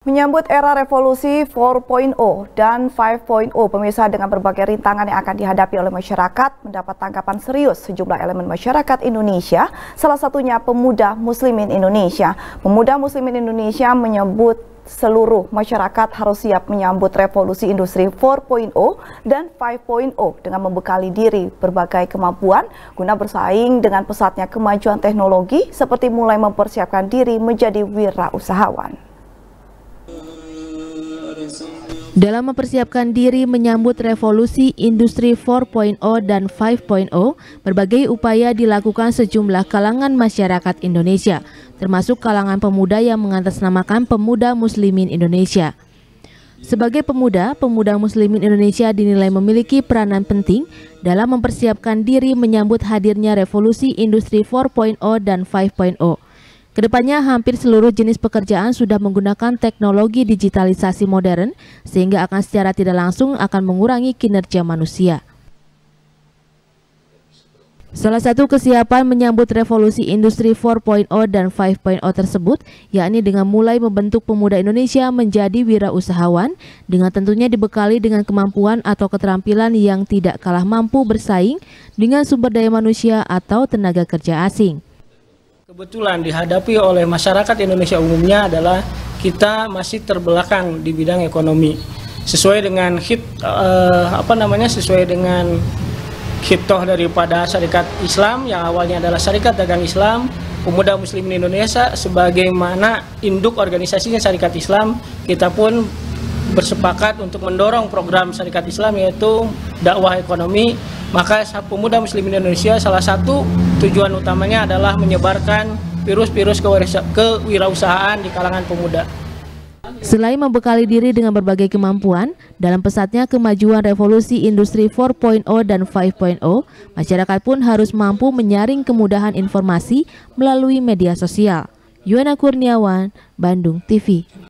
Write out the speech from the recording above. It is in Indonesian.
Menyambut era revolusi 4.0 dan 5.0, pemirsa, dengan berbagai rintangan yang akan dihadapi oleh masyarakat, mendapat tanggapan serius sejumlah elemen masyarakat Indonesia, salah satunya Pemuda Muslimin Indonesia. Pemuda Muslimin Indonesia menyebut seluruh masyarakat harus siap menyambut revolusi industri 4.0 dan 5.0 dengan membekali diri berbagai kemampuan guna bersaing dengan pesatnya kemajuan teknologi, seperti mulai mempersiapkan diri menjadi wirausahawan. Dalam mempersiapkan diri menyambut revolusi industri 4.0 dan 5.0, berbagai upaya dilakukan sejumlah kalangan masyarakat Indonesia, termasuk kalangan pemuda yang mengatasnamakan Pemuda Muslimin Indonesia. Sebagai pemuda, Pemuda Muslimin Indonesia dinilai memiliki peranan penting dalam mempersiapkan diri menyambut hadirnya revolusi industri 4.0 dan 5.0. Kedepannya, hampir seluruh jenis pekerjaan sudah menggunakan teknologi digitalisasi modern, sehingga akan secara tidak langsung akan mengurangi kinerja manusia. Salah satu kesiapan menyambut revolusi industri 4.0 dan 5.0 tersebut, yakni dengan mulai membentuk pemuda Indonesia menjadi wirausahawan, dengan tentunya dibekali dengan kemampuan atau keterampilan yang tidak kalah mampu bersaing dengan sumber daya manusia atau tenaga kerja asing. Kebetulan dihadapi oleh masyarakat Indonesia umumnya adalah kita masih terbelakang di bidang ekonomi. Sesuai dengan sesuai dengan hitoh daripada Syarikat Islam yang awalnya adalah Syarikat Dagang Islam, Pemuda Muslimin Indonesia sebagaimana induk organisasinya Syarikat Islam, kita pun bersepakat untuk mendorong program Syarikat Islam yaitu dakwah ekonomi. Maka Pemuda Muslimin Indonesia salah satu tujuan utamanya adalah menyebarkan virus-virus kewirausahaan di kalangan pemuda. Selain membekali diri dengan berbagai kemampuan, dalam pesatnya kemajuan revolusi industri 4.0 dan 5.0, masyarakat pun harus mampu menyaring kemudahan informasi melalui media sosial. Yuana Kurniawan, Bandung TV.